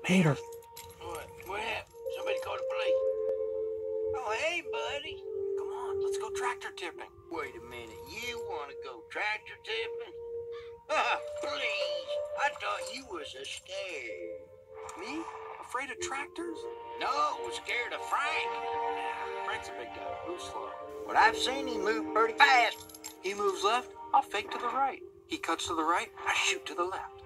Peter. What happened? Somebody call the police. Oh, hey, buddy. Come on, let's go tractor tipping. Wait a minute. You want to go tractor tipping? Please. I thought you was a scared. Me? Afraid of tractors? No, scared of Frank. Frank's a big guy. Moves slow. But I've seen him move pretty fast. He moves left, I'll fake to the right. He cuts to the right, I shoot to the left.